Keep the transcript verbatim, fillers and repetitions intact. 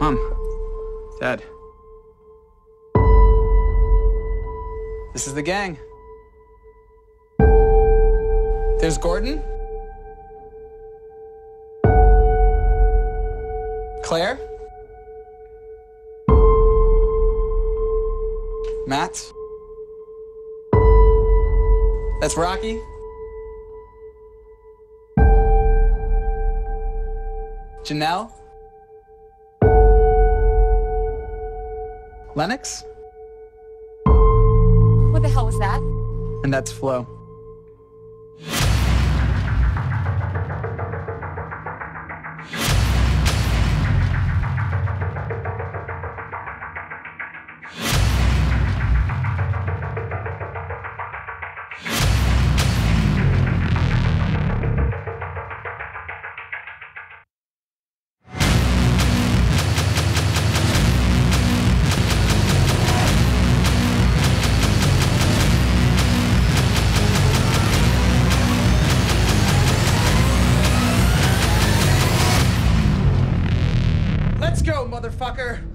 Mom. Dad. This is the gang. There's Gordon. Claire. Matt. That's Rocky. Janelle. Lennox. What the hell was that? And that's Flo. Let's go, motherfucker!